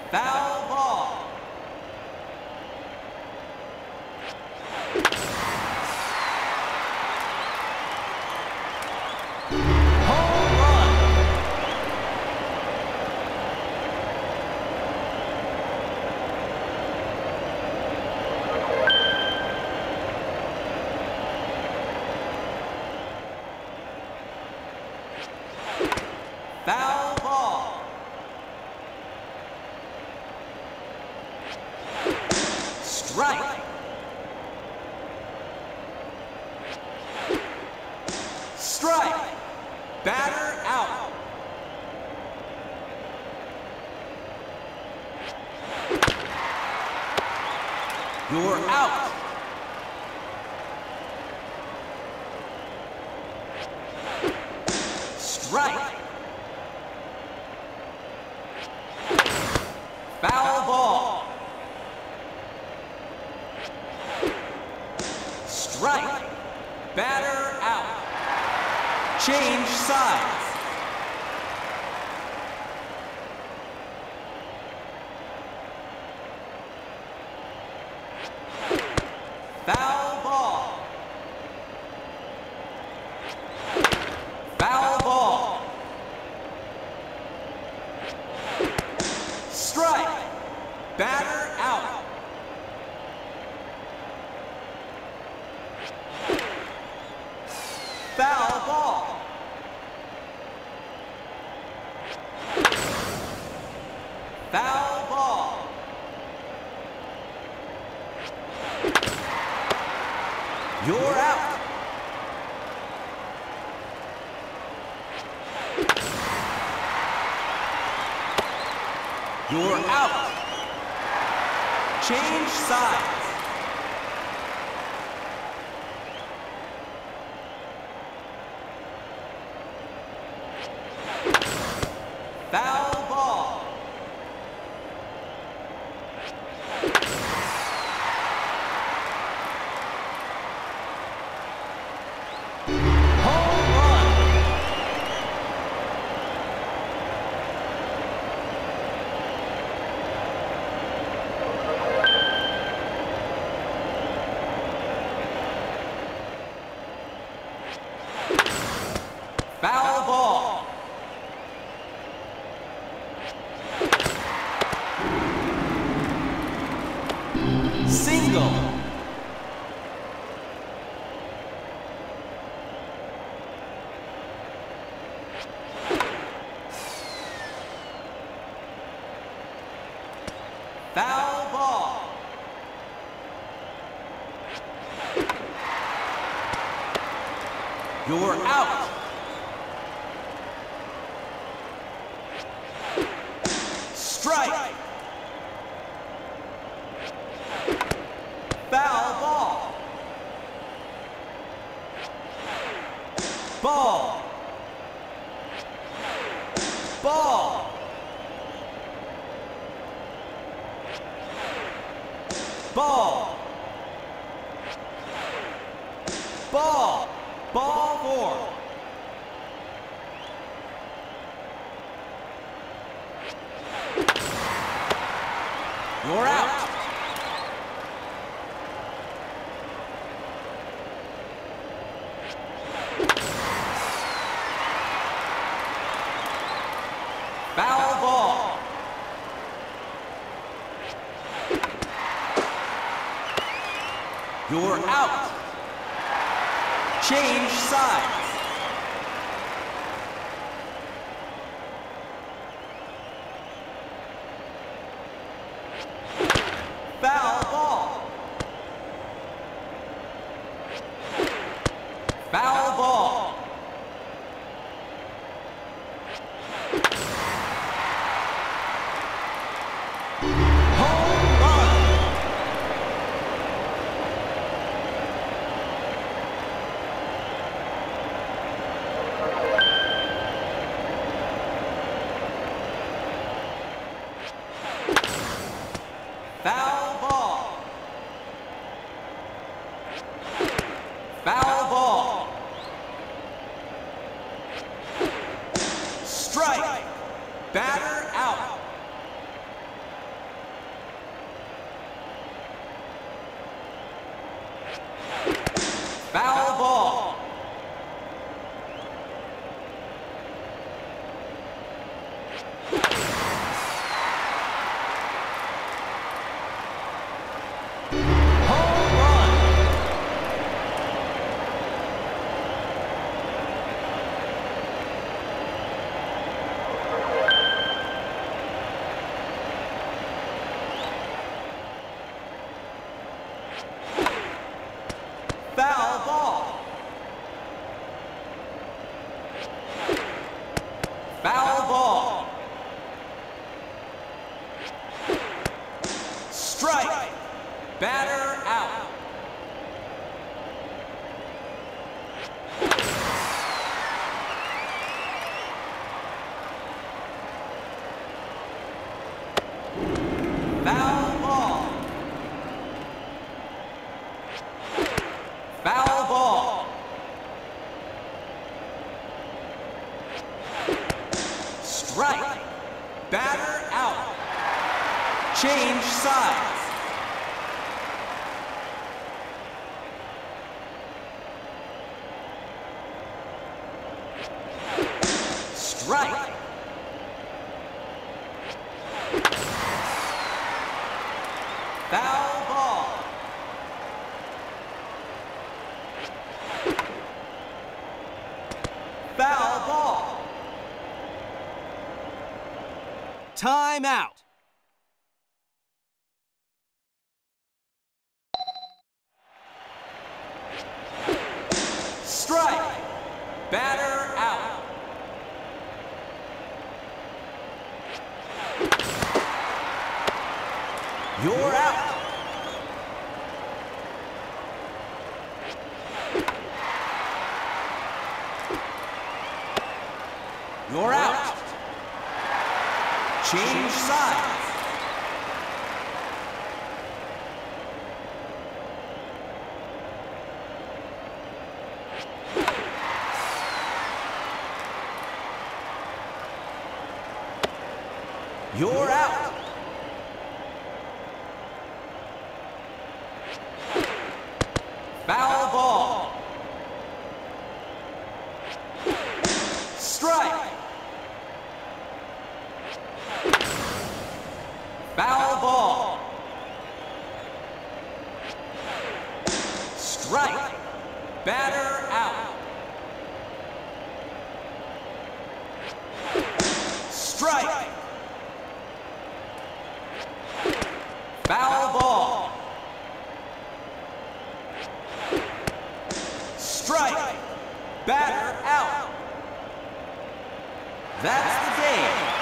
Foul ball. Home run. Foul ball. Strike. Strike. Batter out. You're out. Strike. Foul ball. Strike. Batter out. Change sides. Foul ball. Foul ball. Strike. Batter out. Foul ball. Foul ball. You're out. You're out. Change sides. Foul ball. Home run. Foul ball. Single. Foul ball. You're out. Strike. Foul ball. Ball. Ball. Ball. Ball. Ball four. You're out. Foul ball. You're out. Change sides. Foul ball. Foul ball. Home run. Foul ball. Foul ball. Strike. Batter out. Foul ball. Strike. Batter out. Foul ball. Foul ball. Strike. Batter out. Change sides. Strike. Foul ball. Foul ball. Time out. Strike. Batter out. You're out. You're out. Change sides. You're out. Foul ball. Strike. Foul ball. Strike. Batter out. Strike. Foul ball. Strike. Batter out. That's the game.